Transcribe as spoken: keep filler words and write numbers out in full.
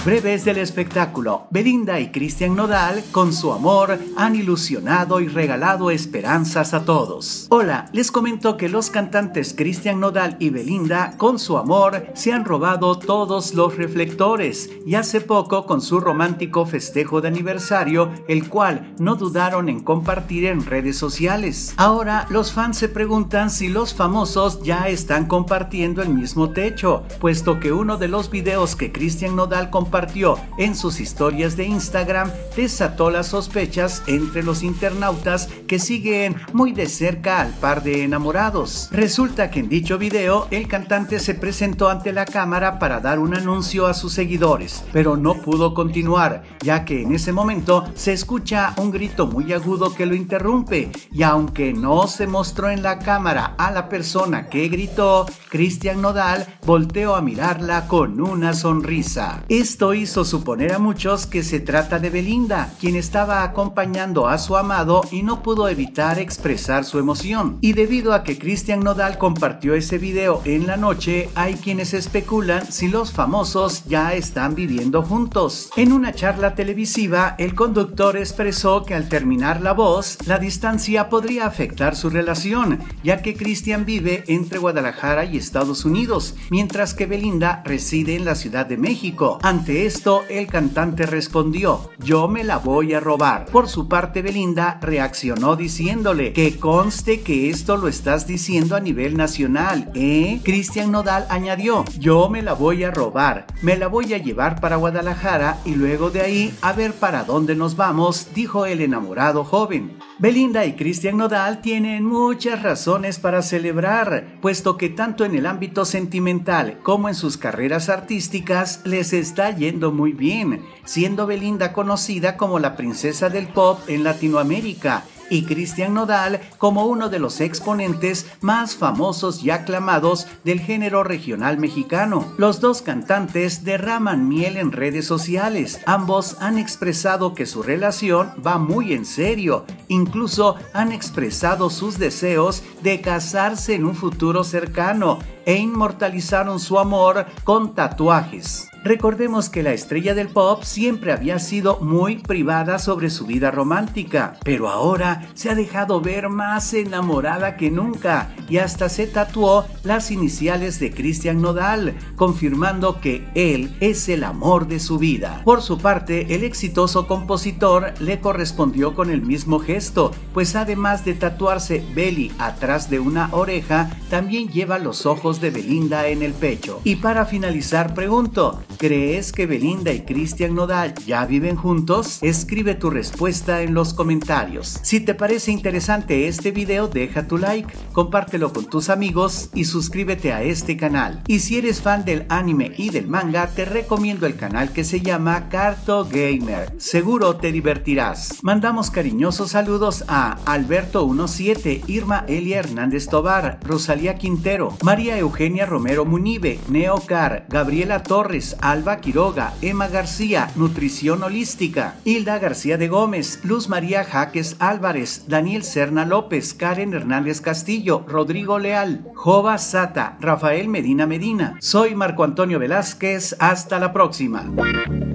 Breves del espectáculo. Belinda y Cristian Nodal, con su amor, han ilusionado y regalado esperanzas a todos. Hola, les comento que los cantantes Cristian Nodal y Belinda, con su amor, se han robado todos los reflectores, y hace poco con su romántico festejo de aniversario, el cual no dudaron en compartir en redes sociales. Ahora, los fans se preguntan si los famosos ya están compartiendo el mismo techo, puesto que uno de los videos que Cristian Nodal compartió compartió en sus historias de Instagram desató las sospechas entre los internautas que siguen muy de cerca al par de enamorados. Resulta que en dicho video el cantante se presentó ante la cámara para dar un anuncio a sus seguidores, pero no pudo continuar, ya que en ese momento se escucha un grito muy agudo que lo interrumpe, y aunque no se mostró en la cámara a la persona que gritó, Cristian Nodal volteó a mirarla con una sonrisa. Esto hizo suponer a muchos que se trata de Belinda, quien estaba acompañando a su amado y no pudo evitar expresar su emoción. Y debido a que Cristian Nodal compartió ese video en la noche, hay quienes especulan si los famosos ya están viviendo juntos. En una charla televisiva, el conductor expresó que al terminar La Voz, la distancia podría afectar su relación, ya que Cristian vive entre Guadalajara y Estados Unidos, mientras que Belinda reside en la Ciudad de México. Ante esto, el cantante respondió: "Yo me la voy a robar". Por su parte, Belinda reaccionó diciéndole: "Que conste que esto lo estás diciendo a nivel nacional, ¿eh?". Cristian Nodal añadió: "Yo me la voy a robar, me la voy a llevar para Guadalajara y luego de ahí a ver para dónde nos vamos", dijo el enamorado joven. Belinda y Cristian Nodal tienen muchas razones para celebrar, puesto que tanto en el ámbito sentimental como en sus carreras artísticas les está yendo muy bien, siendo Belinda conocida como la princesa del pop en Latinoamérica y Cristian Nodal como uno de los exponentes más famosos y aclamados del género regional mexicano. Los dos cantantes derraman miel en redes sociales. Ambos han expresado que su relación va muy en serio. Incluso han expresado sus deseos de casarse en un futuro cercano e inmortalizaron su amor con tatuajes. Recordemos que la estrella del pop siempre había sido muy privada sobre su vida romántica, pero ahora se ha dejado ver más enamorada que nunca y hasta se tatuó las iniciales de Cristian Nodal, confirmando que él es el amor de su vida. Por su parte, el exitoso compositor le correspondió con el mismo gesto, pues además de tatuarse Beli atrás de una oreja, también lleva los ojos de Belinda en el pecho. Y para finalizar, pregunto: ¿crees que Belinda y Cristian Nodal ya viven juntos? Escribe tu respuesta en los comentarios. Si te parece interesante este video, deja tu like, compártelo con tus amigos y suscríbete a este canal. Y si eres fan del anime y del manga, te recomiendo el canal que se llama Carto Gamer. Seguro te divertirás. Mandamos cariñosos saludos a Alberto diecisiete, Irma Elia Hernández Tobar, Rosalía Quintero, María Eugenia Romero Munive, Neocar, Gabriela Torres, Alba Quiroga, Emma García, Nutrición Holística, Hilda García de Gómez, Luz María Jaques Álvarez, Daniel Serna López, Karen Hernández Castillo, Rodrigo Leal, Jova Sata, Rafael Medina Medina. Soy Marco Antonio Velázquez, hasta la próxima.